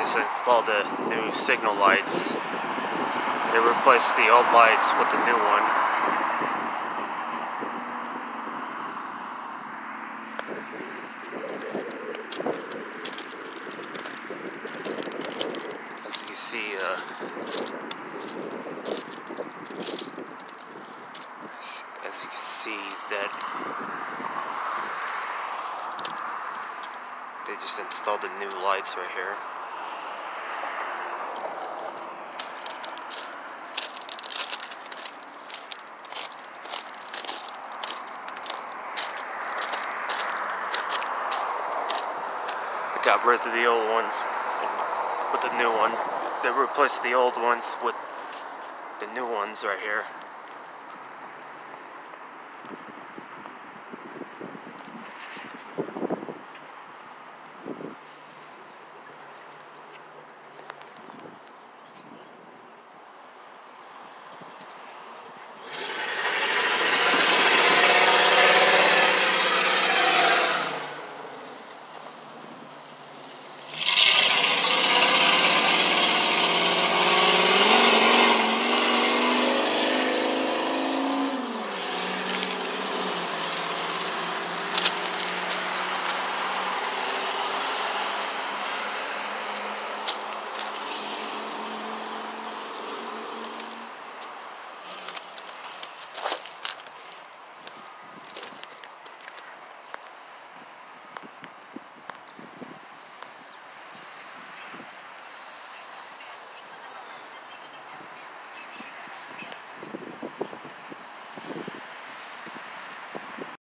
just installed the new signal lights. They replaced the old lights with the new one. As you can see, as you can see that they just installed the new lights right here. Got rid of the old ones and put the new one. They replaced the old ones with the new ones right here.